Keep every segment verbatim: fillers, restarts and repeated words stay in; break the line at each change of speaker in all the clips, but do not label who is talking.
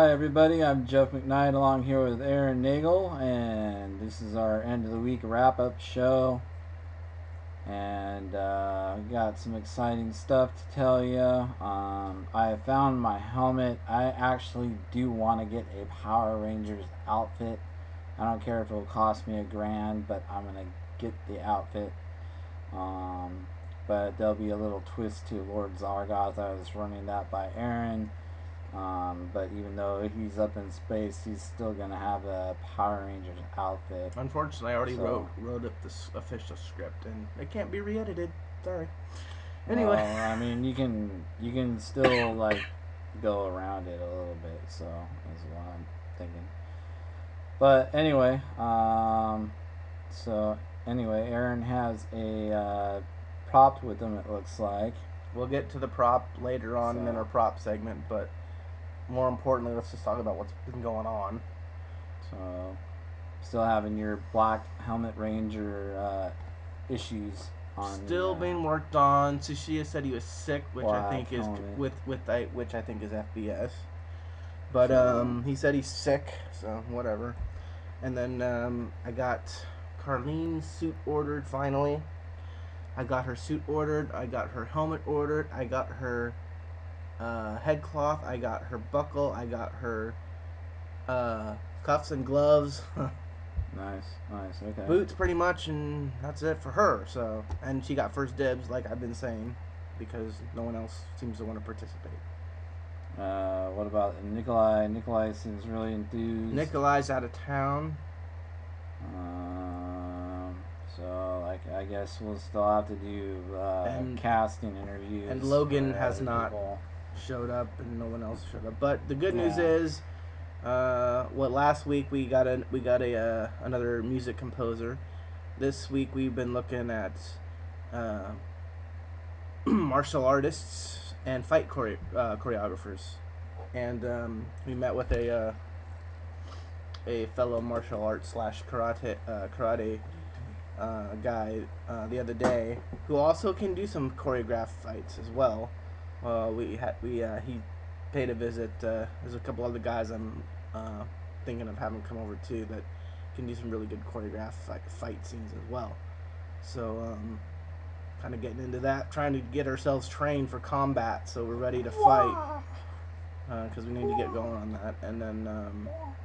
Hi everybody, I'm Jeff McKnight along here with Aaron Nagel, and this is our end of the week wrap-up show. And uh, got some exciting stuff to tell you. Um, I found my helmet. I actually do want to get a Power Rangers outfit. I don't care if it will cost me a grand, but I'm going to get the outfit. Um, but there'll be a little twist to Lord Zargoth. I was running that by Aaron. Um, but even though he's up in space, he's still gonna have a Power Rangers outfit.
Unfortunately, I already
so,
wrote wrote up this official script, and it can't be re-edited. Sorry. Anyway,
well, I mean, you can you can still like go around it a little bit. So that's what I'm thinking. But anyway, um, so anyway, Aaron has a uh, prop with him. It looks like
we'll get to the prop later on
so.
in our prop segment, but. More importantly, let's just talk about what's been going on.
So, still having your Black Helmet Ranger uh, issues on.
Still
the, uh,
being worked on. Tsuchiya said he was sick, which
Black
I think is
helmet.
with with which I think is F B S. But
so,
um, he said he's sick, so whatever. And then um, I got Carlene's suit ordered finally. I got her suit ordered. I got her helmet ordered. I got her. Uh, head cloth, I got her buckle, I got her uh, cuffs and gloves.
nice, nice, okay.
Boots, pretty much, and that's it for her. So, and she got first dibs, like I've been saying, because no one else seems to want to participate.
Uh, what about Nikolai? Nikolai seems really enthused.
Nikolai's out of town.
Um, so, like, I guess we'll still have to do uh,
and,
casting interviews.
And Logan has not.
People.
Showed up and no one else showed up. But the good news
yeah.
is, uh, what last week we got a we got a uh, another music composer. This week we've been looking at uh, martial artists and fight chore- uh, choreographers, and um, we met with a uh, a fellow martial arts slash karate uh, karate uh, guy uh, the other day who also can do some choreographed fights as well. Uh, we had we uh, he paid a visit. Uh, there's a couple other guys I'm uh, thinking of having come over too that can do some really good choreographed fight, fight scenes as well. So um, kind of getting into that, trying to get ourselves trained for combat, so we're ready to fight. Because uh, we need to get going on that, and then um,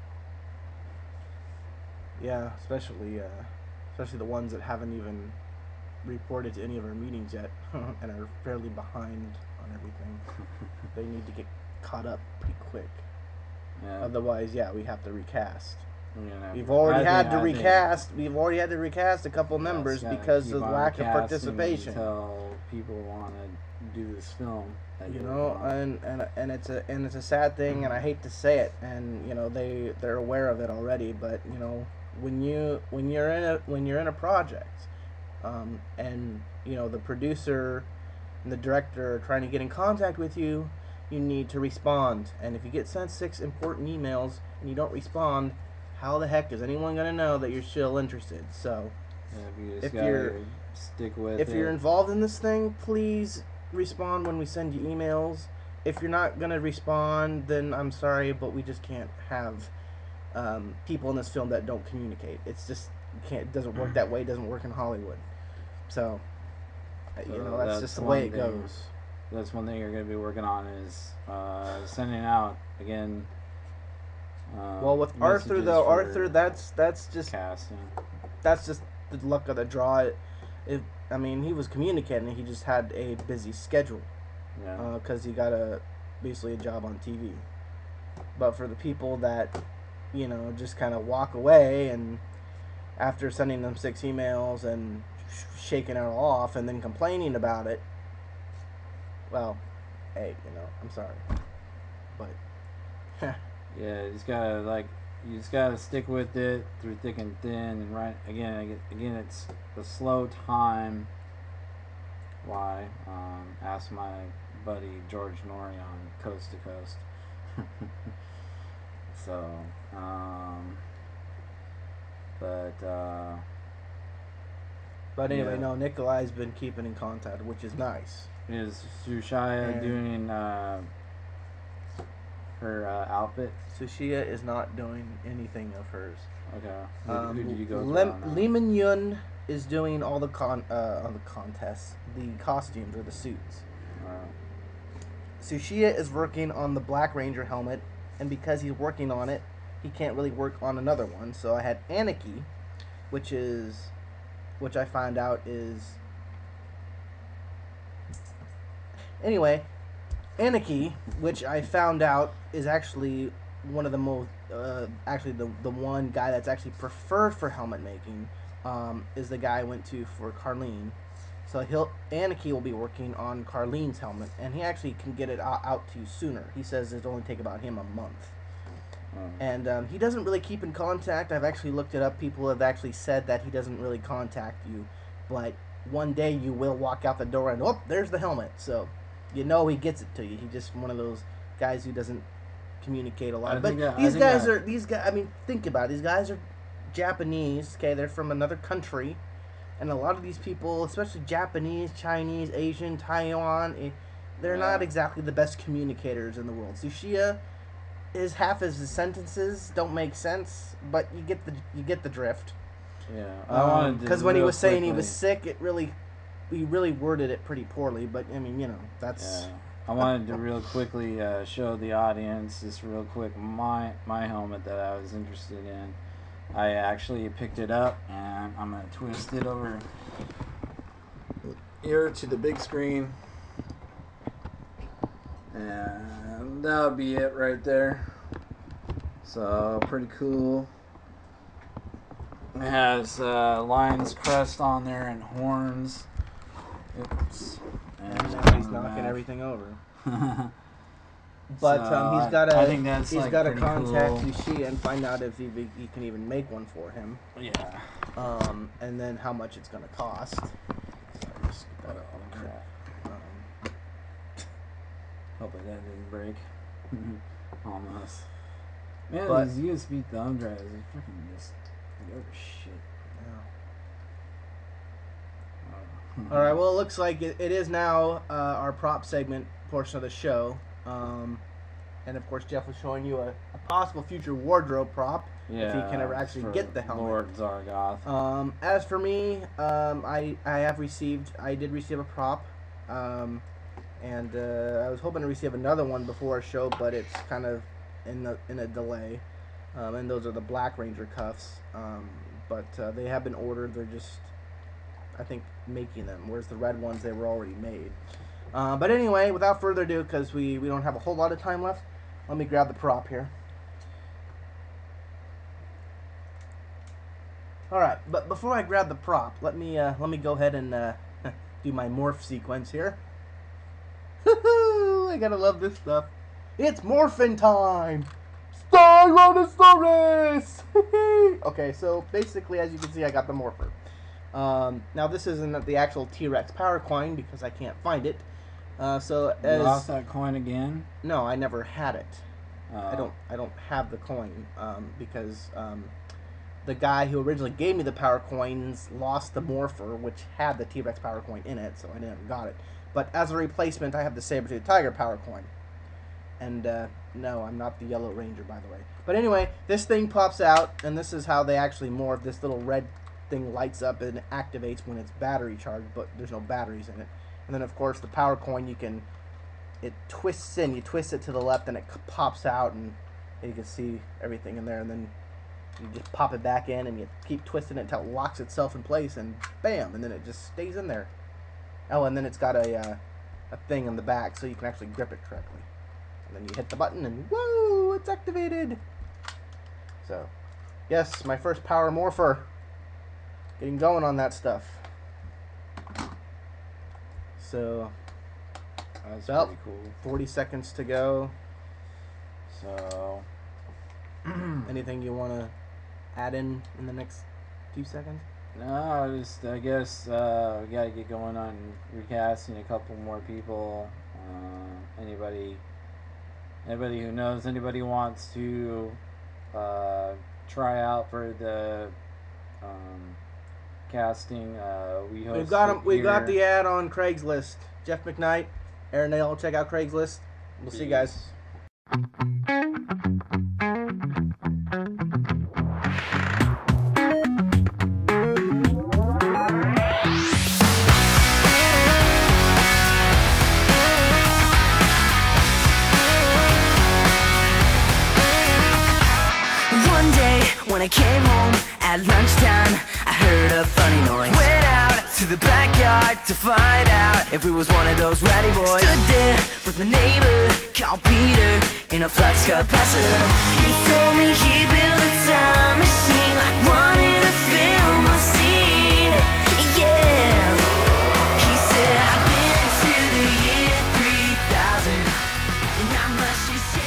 yeah, especially uh, especially the ones that haven't even reported to any of our meetings yet and are fairly behind on everything. They need to get caught up pretty quick.
Yeah.
Otherwise, yeah, we have to recast.
Yeah,
we've already
I
had
think,
to
I
recast.
Think,
we've already had to recast a couple
yeah,
members because of lack of participation.
Until people want to do this film.
You know, and, and and it's a and it's a sad thing, and I hate to say it, and you know they they're aware of it already. But you know, when you when you're in a when you're in a project. Um, and you know the producer and the director are trying to get in contact with you, you need to respond. And if you get sent six important emails and you don't respond, how the heck is anyone going to know that you're still interested? So
yeah, you
if you're
stick with
if
it.
you're involved in this thing, please respond when we send you emails. If you're not going to respond, then I'm sorry, but we just can't have um, people in this film that don't communicate. It's just you can't it doesn't work that way. It doesn't work in Hollywood. So, you
so
know, that's,
that's
just the way it
thing,
goes.
That's one thing you're going to be working on is uh, sending out, again, uh,
well, with Arthur, though, Arthur, that's that's just
casting.
That's just the luck of the draw. It, it, I mean, he was communicating. He just had a busy schedule.
Yeah.
Because uh, he got a, basically a job on T V. But for the people that, you know, just kind of walk away and after sending them six emails and shaking it off and then complaining about it, well, hey, you know, I'm sorry, but
yeah, you just gotta like you just gotta stick with it through thick and thin, and right again, again, it's the slow time. Why? Um, ask my buddy George Norrie on Coast to Coast. so, um, but. Uh,
But anyway,
yeah.
no, Nikolai's been keeping in contact, which is nice.
Is Tsuchiya
and
doing uh, her uh, outfit?
Sushia is not doing anything of hers.
Okay. Who,
Um,
who did you go
Lem-
through on
Lee Min Yun is doing all the con uh, on the contests, the costumes or the suits.
Alright.
Sushia is working on the Black Ranger helmet, and because he's working on it, he can't really work on another one. So I had Aniki, which is, which I found out is. Anyway, Aniki, which I found out is actually one of the most, uh, actually the the one guy that's actually preferred for helmet making, um, is the guy I went to for Carlene. So he'll Aniki will be working on Carlene's helmet, and he actually can get it out, out to you sooner. He says it'll only take about him a month.
Oh.
And um, he doesn't really keep in contact. I've actually looked it up. People have actually said that he doesn't really contact you, but one day you will walk out the door and oh, there's the helmet. So you know he gets it to you. He's just one of those guys who doesn't communicate a lot.
I
But
think I- I
these
think
guys
I-
are these guys. I mean, think about it. These guys are Japanese. Okay, they're from another country, and a lot of these people, especially Japanese, Chinese, Asian, Taiwan, eh, they're
Yeah.
not exactly the best communicators in the world. Sushia, his half of his sentences don't make sense, but you get the you get the drift.
Yeah. I wanted to
Because when he
real
was saying he
quickly-
was sick, it really he really worded it pretty poorly. But I mean, you know, that's
Yeah. I wanted to real quickly uh, show the audience this real quick my my helmet that I was interested in. I actually picked it up and I'm gonna twist it over here to the big screen, and that'll be it right there. So pretty cool. It has uh, lion's crest on there and horns. Oops.
and now he's knocking
back.
everything over. But
So,
um, he's got to
I think that's
he's
like
got to
pretty
contact
cool.
Lucia and find out if he he can even make one for him.
Yeah.
Um, and then how much it's gonna cost. Sorry, just get that up
Oh,
on there.
crap.
Um,
Hopefully that didn't break. Almost. Man,
But-
these U S B thumb drives, they freaking just go to shit.
yeah.
Oh.
All right. Well, it looks like it, it is now uh, our prop segment portion of the show. Um, and of course, Jeff was showing you a, a possible future wardrobe prop
yeah,
if he can ever actually
for
get the helmet.
Lord Zargoth.
Um, as for me, um, I I have received I did receive a prop, um, and uh, I was hoping to receive another one before our show, but it's kind of in the in a delay. Um, and those are the Black Ranger cuffs, um, but uh, they have been ordered. They're just I think making them, whereas the red ones they were already made. Uh, but anyway, without further ado, because we, we don't have a whole lot of time left, let me grab the prop here. All right, but before I grab the prop, let me uh, let me go ahead and uh, do my morph sequence here. I gotta love this stuff. It's Morphin time! Styronosaurus! Okay, so basically, as you can see, I got the Morpher. Um, now, this isn't the actual T-Rex power coin because I can't find it. Uh, so
You
as
lost that coin again?
no, I never had it.
Uh,
I don't. I don't have the coin um, because um, the guy who originally gave me the power coins lost the Morpher, which had the T-Rex power coin in it, so I never got it. But as a replacement, I have the Saber-Tooth Tiger power coin. And uh, no, I'm not the Yellow Ranger, by the way. But anyway, this thing pops out, and this is how they actually morph. This little red thing lights up and activates when it's battery charged, but there's no batteries in it. And then, of course, the power coin, you can, it twists in. You twist it to the left, and it pops out, and you can see everything in there. And then you just pop it back in, and you keep twisting it until it locks itself in place, and bam, and then it just stays in there. Oh, and then it's got a, uh, a thing in the back, so you can actually grip it correctly. And then you hit the button, and whoa, it's activated. So, yes, my first power morpher. Getting going on that stuff. So,
That's
well,
pretty cool.
forty seconds to go.
So,
Anything you want to add in in the next few seconds?
no, just I guess uh, we gotta get going on recasting a couple more people. Uh, anybody, anybody who knows, anybody wants to uh, try out for the um, casting. Uh, we host
We've got
it
'em- we got
here.
the ad on Craigslist. Jeff McKnight, Aaron Nail, check out Craigslist. We'll see you guys.
Peace.
When I came home at lunchtime, I heard a funny noise. Went out to the backyard to find out if it was one of those ratty boys. Stood there with my neighbor, called Peter, in a flux capacitor. He told me he built a time machine, like wanted to film a scene. Yeah, he said I've been to the year three thousand, and not much has changed.